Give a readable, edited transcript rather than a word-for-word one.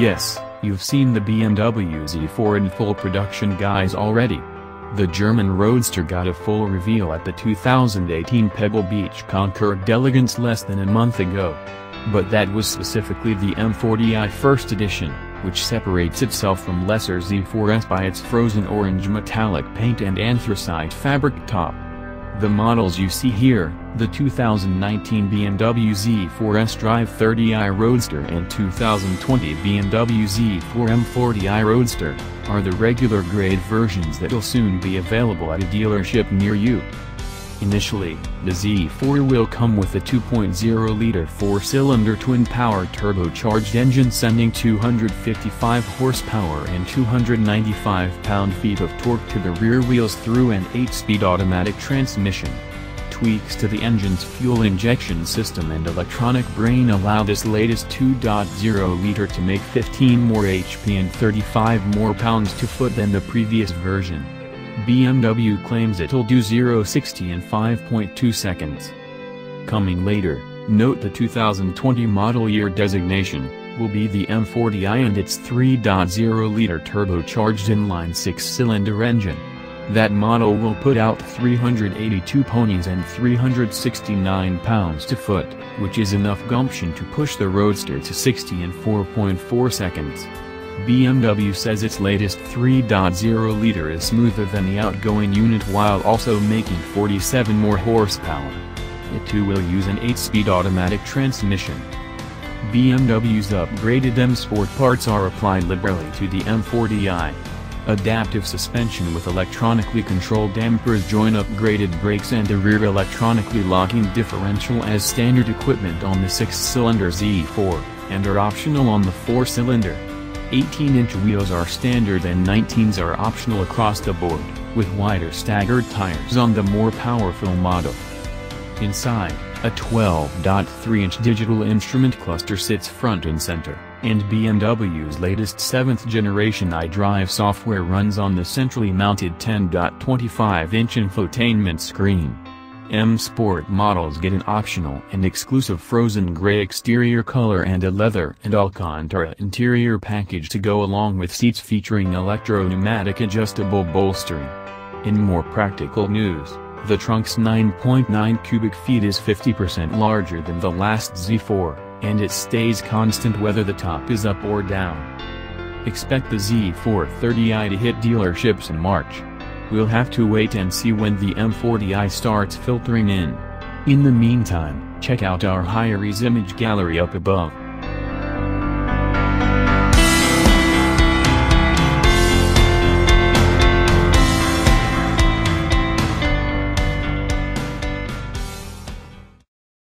Yes, you've seen the BMW Z4 in full production guise already. The German Roadster got a full reveal at the 2018 Pebble Beach Concours d'Elegance less than a month ago. But that was specifically the M40i First Edition, which separates itself from lesser Z4s by its frozen orange metallic paint and anthracite fabric top. The models you see here, the 2019 BMW Z4 Drive 30i Roadster and 2020 BMW Z4 M40i Roadster, are the regular grade versions that'll soon be available at a dealership near you. Initially, the Z4 will come with a 2.0-liter 4-cylinder twin-power turbocharged engine sending 255 horsepower and 295 pound-feet of torque to the rear wheels through an 8-speed automatic transmission. Tweaks to the engine's fuel injection system and electronic brain allow this latest 2.0-liter to make 15 more HP and 35 more pounds-to-foot than the previous version. BMW claims it'll do 0-60 in 5.2 seconds. Coming later, note the 2020 model year designation will be the M40i and its 3.0-liter turbocharged inline 6-cylinder engine. That model will put out 382 ponies and 369 pounds-to-foot, which is enough gumption to push the Roadster to 60 in 4.4 seconds. BMW says its latest 3.0-liter is smoother than the outgoing unit while also making 47 more horsepower. It too will use an 8-speed automatic transmission. BMW's upgraded M Sport parts are applied liberally to the M40i. Adaptive suspension with electronically controlled dampers join upgraded brakes and a rear electronically locking differential as standard equipment on the 6-cylinder Z4, and are optional on the 4-cylinder. 18-inch wheels are standard and 19s are optional across the board, with wider staggered tires on the more powerful model. Inside, a 12.3-inch digital instrument cluster sits front and center, and BMW's latest 7th-generation iDrive software runs on the centrally mounted 10.25-inch infotainment screen. M Sport models get an optional and exclusive frozen gray exterior color and a leather and Alcantara interior package to go along with seats featuring electro-pneumatic adjustable bolstering. In more practical news, the trunk's 9.9 cubic feet is 50% larger than the last Z4, and it stays constant whether the top is up or down. Expect the Z4 30i to hit dealerships in March. We'll have to wait and see when the M40i starts filtering in. In the meantime, check out our high-res image gallery up above.